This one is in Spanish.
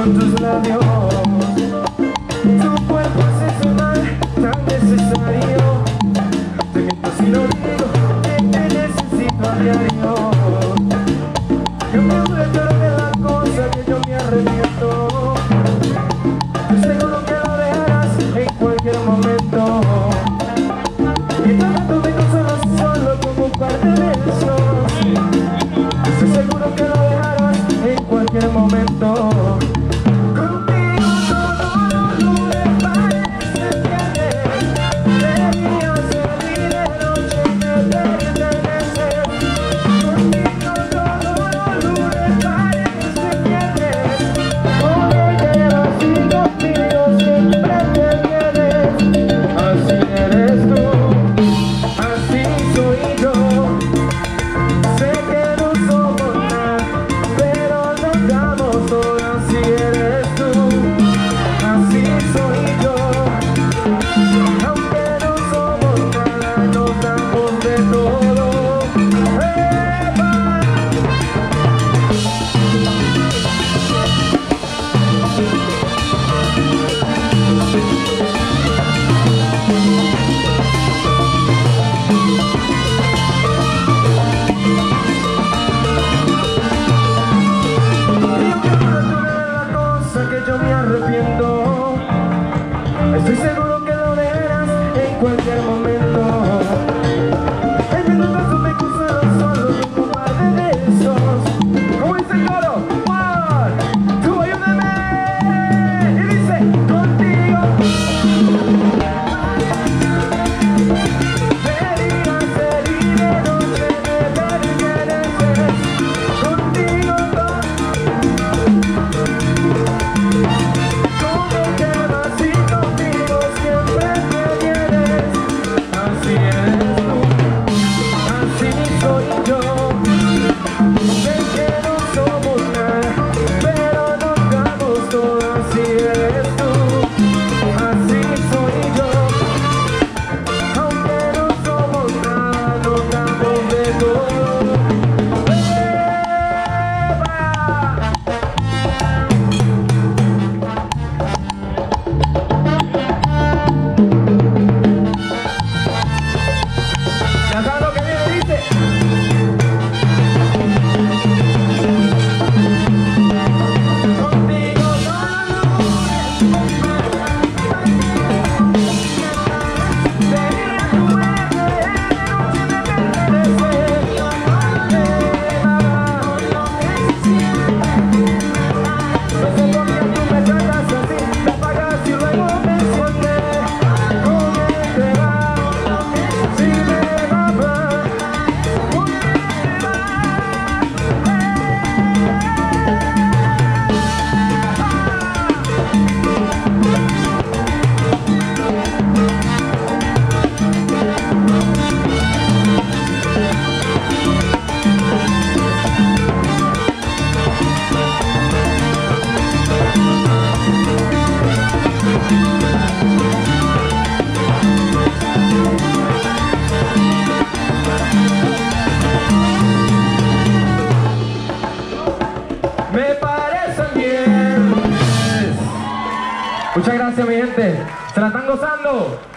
con tus labios. Tu cuerpo es ese mal tan necesario. Te miento si lo digo que te necesito a diario. Yo me duele de la cosa que yo me arrepiento. Estoy seguro que lo dejarás en cualquier momento. Y tanto me consuelo solo como un par de besos. Estoy seguro que lo dejarás en cualquier momento. Estoy seguro que lo dejarás en cualquier momento. En mi caso me consuelo solo con un par de besos. ¿Cómo dice el coro? One, two, ayúdame. Y dice, contigo sería salir de noche, me perteneces. Contigo me parece bien. Muchas gracias, mi gente. ¿Se la están gozando?